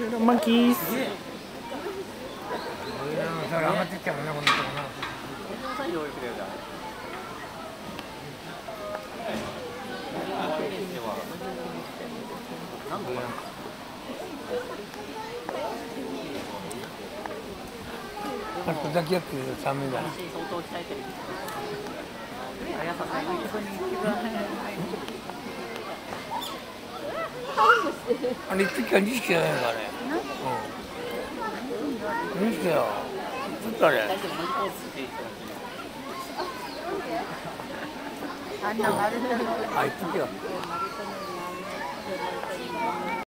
マンキース。 上がってきたもんね、こんなとこな。あと抱き合ってる寒いだ。あれ、一匹は2匹じゃないのかね。うん。2匹だよ。ちょっとあれ。あ、一匹は。